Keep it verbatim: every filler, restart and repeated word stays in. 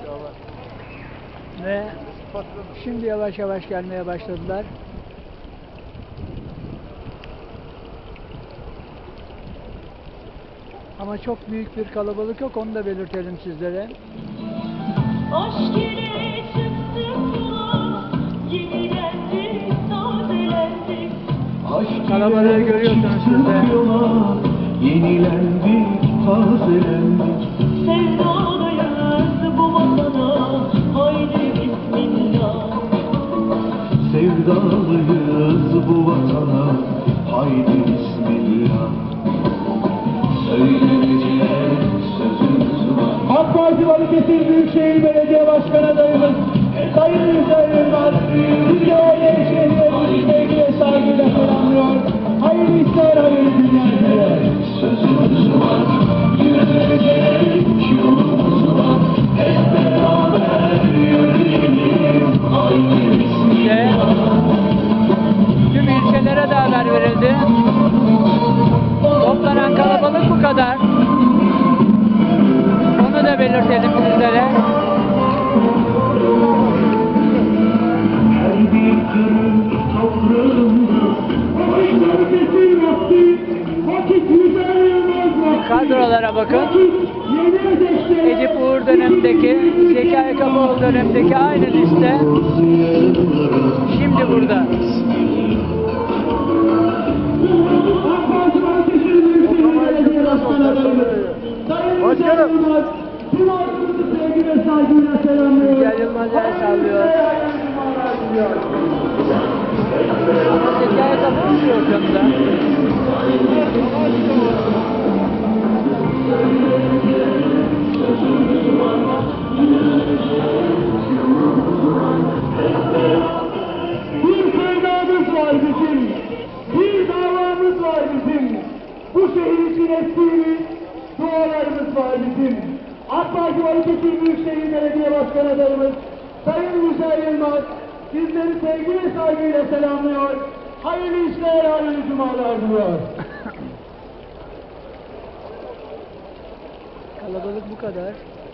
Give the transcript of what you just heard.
Ve şimdi yavaş yavaş gelmeye başladılar. Ama çok büyük bir kalabalık yok, onu da belirtelim sizlere. Aşk ile çıktık yola, yenilendik, tazelendik. Kalabalığı görüyorsunuz siz de. Yenilendik, tazelendik. Sevdalıyız bu vatana, haydi bismillah. Sevdalıyız bu vatana, haydi bismillah. Söyleyecek sözümüz var. AK Parti Balıkesir Büyükşehir Belediye Başkanı adayımız Sayın Yücel Yılmaz, Türkiye Oynayış Şehirlerimizi sevgiyle saygıyla selamlıyor. Hayırlı işler, hayırlı günler diliyor. Sözümüz var, yürüyecek yolumuz var. Hep beraber yürüyelim, haydi bismillah. Tüm ilçelere de haber verildi. Toplanan kalabalık bu kadar. Onu da belirtelim sizlere. Her bir gün toprağımda Balıkesir vakti, vakit Yücel Yılmaz'la. Kadrolara bakın. Yeni ödeşleri. Edip Uğur dönemindeki, Zekai Kapaoğlu dönemindeki aynı liste şimdi burada. AK Parti Balıkesir Büyükşehir Belediye Başkanı adayımız Sayın Yücel Yılmaz, tüm halkımızı sevgiyle saygıyla selamlıyor. Yücel Yılmaz el sallıyor. Ama Zekai Kapaoğlu yok yanında. Bir sevdamız var bizim, bir davamız var bizim. Bu şehir için ettiğimiz dualarımız var bizim. AK Parti Balıkesir Büyükşehir Belediye Başkanı adayımız Sayın Yücel Yılmaz sizleri sevgiyle saygıyla selamlıyor. Hayırlı işler, hayırlı cumalar diliyor. Kalabalık bu kadar.